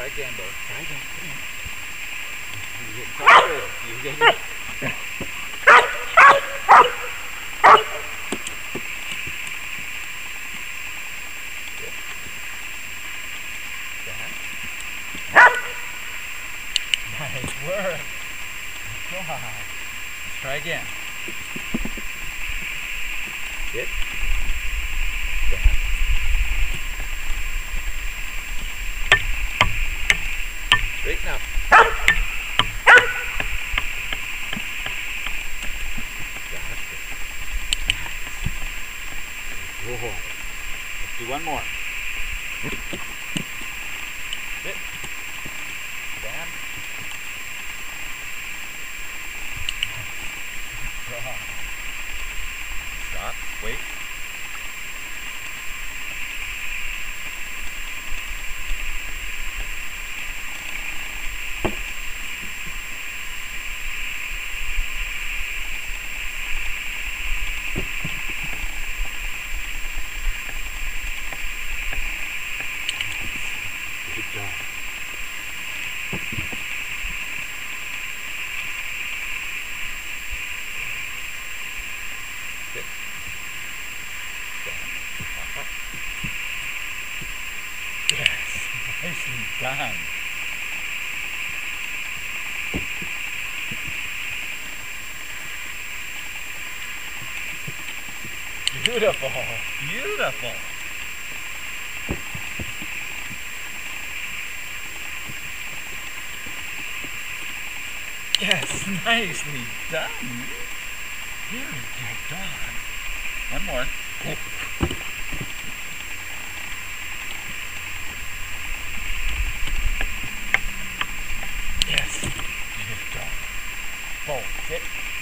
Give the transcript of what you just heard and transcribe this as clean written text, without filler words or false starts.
Try again, Beau. Try again. You're getting frustrated. You're getting... Nice work. Good. Let's try again. Sit. Down. Straighten up. That's it. Nice. Good. Let's do one more. Sit. Stand. Stop. Wait. Good job. Sit. Stand. Up. Yes, nicely done. Beautiful, beautiful. Yes, nicely done. Very good dog. One more. Yes, good dog. Beau, sit.